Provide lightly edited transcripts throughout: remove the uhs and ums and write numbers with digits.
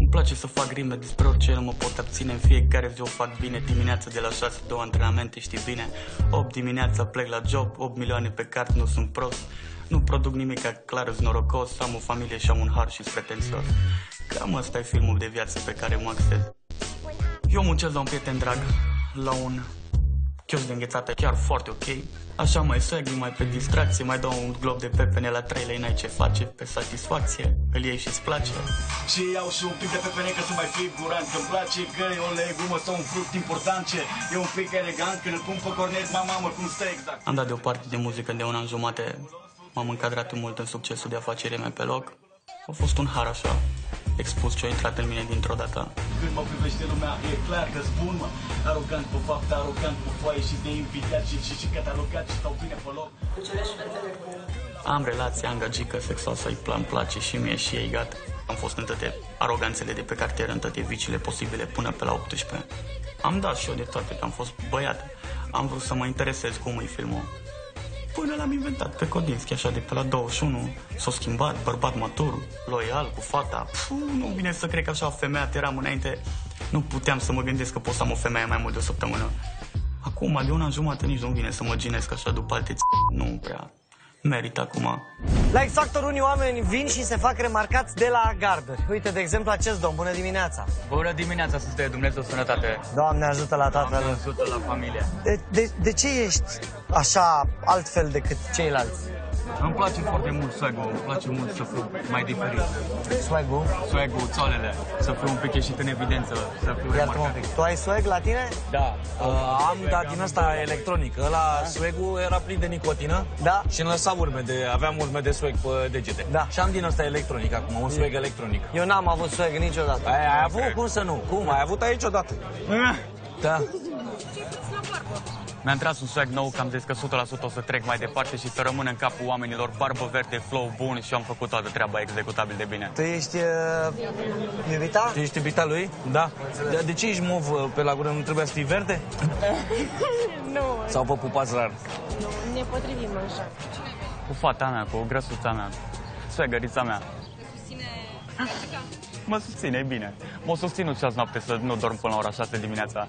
place să fac rime despre orice, nu mă pot abține. În fiecare zi o fac bine. Dimineața de la 6, 2 antrenamente, știi bine. 8 dimineața plec la job, 8 milioane pe card, nu sunt prost. Nu produc nimic, clar, îs norocos. Am o familie și am un har și-s pretențios. Cam ăsta e filmul de viață pe care mă axez. Eu muncesc la un prieten drag, la un chioșc de înghețată, chiar foarte ok. Așa mai swag, mai pe distracție, mai dau un glob de pepene la 3 lei, n-ai ce face, pe satisfacție, îl iei și-ți place. Și iau și un pic de pepene că sunt mai figurant, că-mi place că e o legumă sau un fruct important ce e un pic elegant, când îl pun pe cornet, mamă, cum stă exact. Am dat deoparte de muzică de un an jumate, m-am încadrat mult în succesul de afaceri mele pe loc. A fost un har așa, expus ce a intrat în mine dintr-o dată. Când mă privește lumea, e clar că spun, mă, arogant pe fapte, arogant pe foaie și de invidiat și catalogat și stau bine pe loc. Am relație angagică, sexoasă, îmi place și mie și ei, gata. Am fost în toate aroganțele de pe cartier, în toate viciile posibile până pe la 18. Am dat și eu de toate, că am fost băiat. Am vrut să mă interesez cum e filmul. Până l-am inventat pe Kodinski, așa de pe la 21. S-a schimbat, bărbat matur, loial, cu fata. Nu vine să cred că așa femeia eram înainte. Nu puteam să mă gândesc că pot să am o femeie mai mult de o săptămână. Acum, de un an jumate, nici nu vine să mă ginesc așa după alte nu prea merită acum. La X Factor unii oameni vin și se fac remarcați de la garduri. Uite, de exemplu, acest domn. Bună dimineața! Bună dimineața, să stea Dumnezeu sănătate. Doamne ajută la tatăl. Doamne ajută la familie. De ce ești așa altfel decât ceilalți? Îmi place foarte mult swag-ul, îmi place mult să fiu mai diferit. Swag-ul? Swag-ul, țoalele, să fiu un pic ieșit în evidență, să fiu Iartă-mă un pic. Tu ai swag la tine? Da, am, dar din asta electronic. Ăla swag-ul era plin de nicotină. Da. Și îmi lăsa aveam urme de swag pe degete. Da. Și am din asta electronic acum, un swag electronic. Eu n-am avut swag niciodată. Ai avut? Cum să nu? Cum? Ai avut aici odată? Da. Mi-am tras un swag nou, că am zis că 100% o să trec mai departe și să rămân în capul oamenilor, barbă verde, flow bun și am făcut toată treaba executabil de bine. Tu ești iubita? Tu ești iubita lui? Da. De ce ești mov pe la gură? Nu trebuia să fii verde? Nu. Sau vă pupați rar? Nu, ne potrivim așa. Cu fata mea, cu grăsuța mea, swagărița mea. Mă susține, e bine. M-a susținut și azi noapte să nu dorm până la ora 6 dimineața.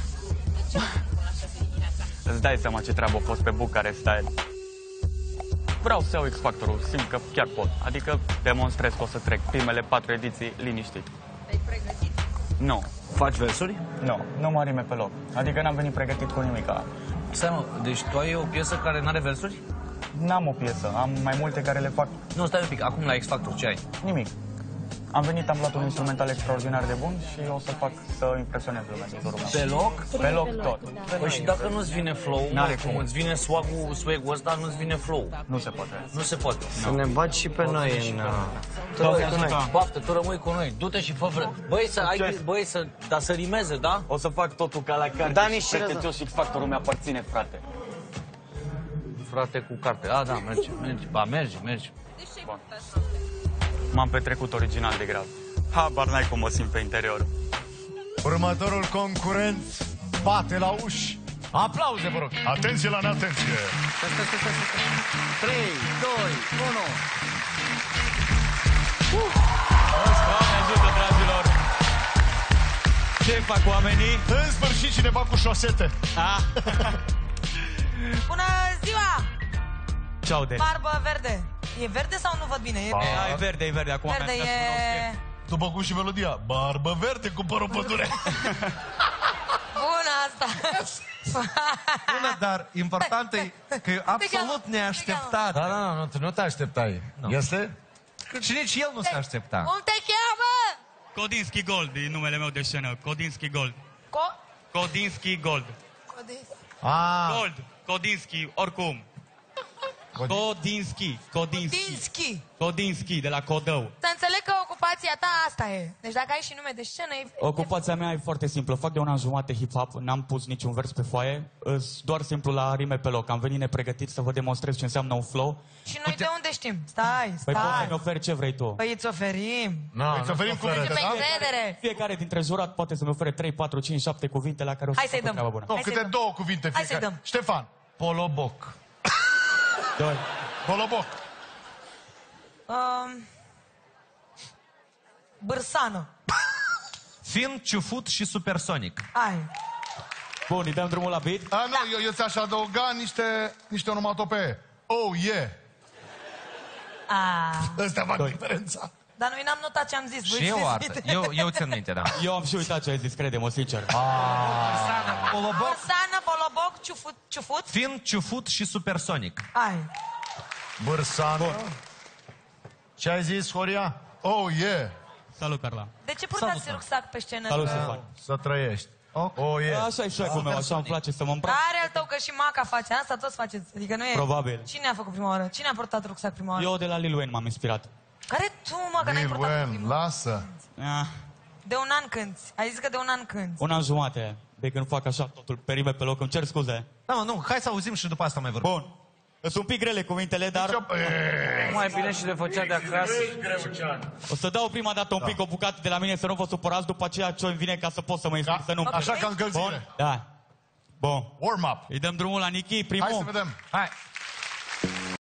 Îți dai seama ce treabă a fost pe Bucharest Style. Vreau să iau X-Factorul, simt că chiar pot. Adică demonstrez că o să trec primele 4 ediții liniștit. Ai pregătit? Nu. Faci versuri? Nu, nu mă rime pe loc. Adică n-am venit pregătit cu nimica. Stai mă, deci tu ai o piesă care n-are versuri? N-am o piesă, am mai multe care le fac Nu, stai un pic, acum la X-Factor ce ai? nimic. Am venit, am luat un instrumental extraordinar de bun și o să fac să impresionez lumea din jurul meu. Pe loc? Pe loc tot. Păi și dacă nu-ți vine flow, N-are cum cum. îți vine swag-ul ăsta, nu-ți vine flow. Nu se poate. Nu se poate. Să ne bați și pe noi în... Tu rămâi cu noi. Baftă, tu rămâi cu noi. Du-te și fă Băi, dar să rimeze, da? O să fac totul ca la carte. Dani și pretențios și X-Factorul mi-aparține, frate. Frate cu carte. A, da, merge. Ba, merge. Bun. M-am petrecut original de grav. Habar n-ai cum mă simt pe interior. Următorul concurent bate la uși. Aplauze, vă rog. Atenție la neatenție. 3, 2, 1. Doamne ajută, dragilor! Ce fac oamenii? În sfârșit cineva cu șosete. Bună ziua! Ceau, Deni. Barbă verde. E verde sau nu văd bine? E verde acum. Verde e... După cum și melodia. Barbă verde cu părul pădure. Bună asta! Bună, dar important e că e absolut neașteptat. Da, nu te așteptai. Este? Și nici el nu se aștepta. Cum te cheamă? Kodinski Gold e numele meu de scenă. Kodinski Gold. Kodinski Gold. Gold. Kodinski, oricum. Kodinski, de la Codău. Să înțeleg că ocupația ta asta e. Deci dacă ai și nume de scenă e... Ocupația mea e foarte simplă. Fac de un an jumate hip-hop, n-am pus niciun vers pe foaie, doar simplu la rime pe loc. Am venit nepregătit să vă demonstrez ce înseamnă un flow. Și noi de unde știm? Stai. Păi poți să-mi oferi ce vrei tu. Păi îți oferim. Îți oferim cuvinte, Pe da? încredere. Fiecare dintre jurat poate să-mi ofere 3, 4, 5, 7 cuvinte la care o să Hai să-i fac o treabă dăm. bună. Nu, câte două cuvinte Hai să-i fiecare. dăm. Ștefan. Poloboc. 2. Boloboc. Bârsană. Fin, ciufut și supersonic. Hai. Bun, îi dăm drumul la beat? Nu, eu ți-aș adăuga niște onomatopee. Oh, yeah! Ăstea fac diferența. Dar noi n-am notat ce am zis. Și eu artă. Eu țin minte, da. Eu am și uitat ce ai zis, crede-mă, sincer. Bărsană, boloboc, ciufut. Fin, ciufut și supersonic. Hai. Bârsană. Ce ai zis, Horia? Oh, yeah! Salut, Carla. De ce purtați rucsac pe scenă? Salut, Ștefan. Să trăiești. Oh, yeah! Așa e șoecul meu, așa îmi place să mă îmbrac. Are al tău că și Maca face asta, toți faceți. Adică nu e... Probabil. Cine a făcut prima oară? Cine a purtat rucsac prima oară? Eu de la Lil Wayne m-am inspirat. Care tu, mă, că n-ai Lil purtat Wayne, prima? lasă. De un an cânti. Ai zis că de un an cânti. Un an jumate. De când fac așa totul perime pe loc, îmi cer scuze. Da, mă, nu, hai să auzim și după asta mai vorbim. Bun. Sunt un pic grele cuvintele, dar Mai bine și le făcea de acasă. o să dau prima dată un pic o bucată de la mine, să nu vă supărați, după aceea ce îmi vine ca să pot să mă explic, să nu... Așa ca încălzire. Da. Bun. Warm up. Îi dăm drumul la Nichi, primul. Hai să vedem. Hai.